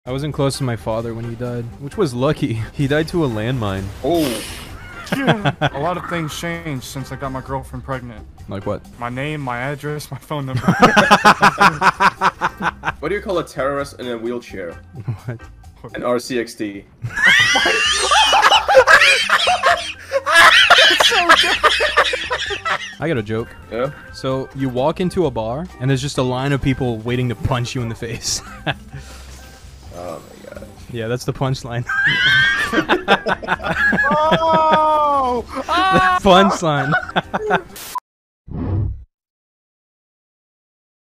I wasn't close to my father when he died, which was lucky. He died to a landmine. Oh. A lot of things changed since I got my girlfriend pregnant. Like what? My name, my address, my phone number. What do you call a terrorist in a wheelchair? What? An RCXD. I got a joke. Yeah? So you walk into a bar and there's just a line of people waiting to punch you in the face. Oh my god. Yeah, that's the punchline. Oh! Punchline.